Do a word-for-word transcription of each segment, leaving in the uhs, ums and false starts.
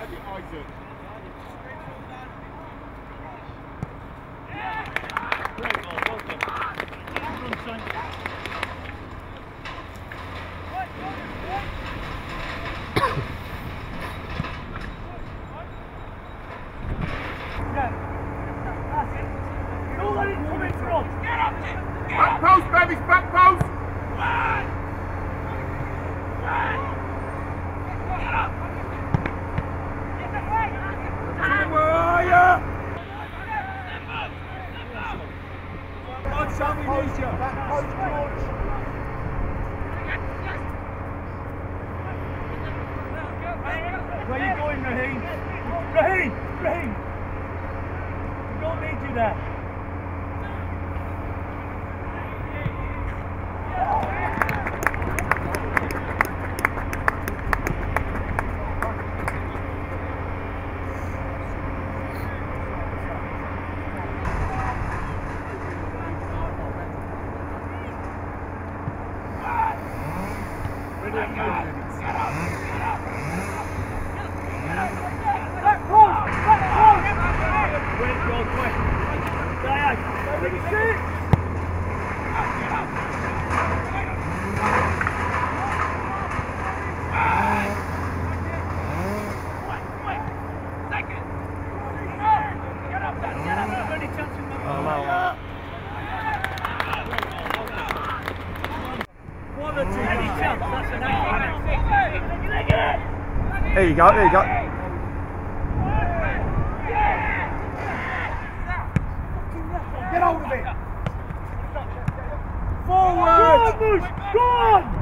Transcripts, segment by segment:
Back post, baby, back post! Where are you? Come on, Sam, we need you. Back post, George. Where are you going, Raheem? Raheem! Raheem! We don't need you there. There you go, there you go. Get hold of it! Forward! Go on, Bush! Go on!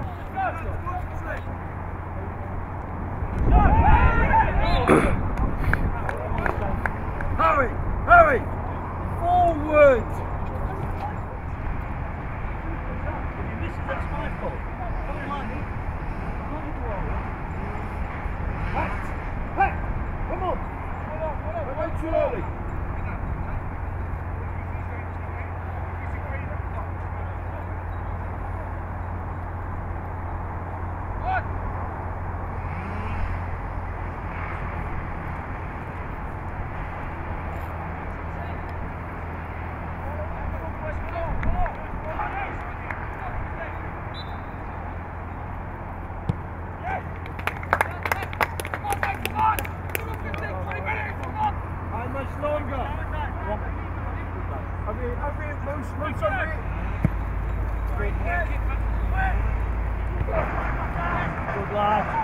Hurry! Hurry! Forward! If you miss it, that's my fault. Don't mind me. Hey! Come on! We're way too early. Good lad.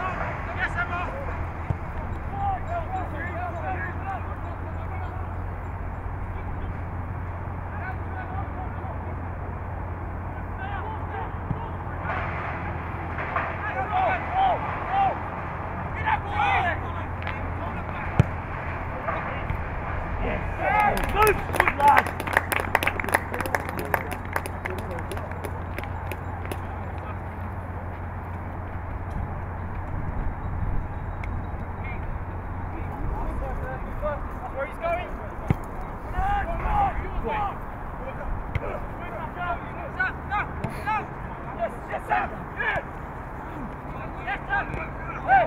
Good lad.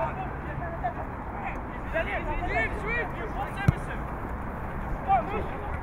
Yes, sir!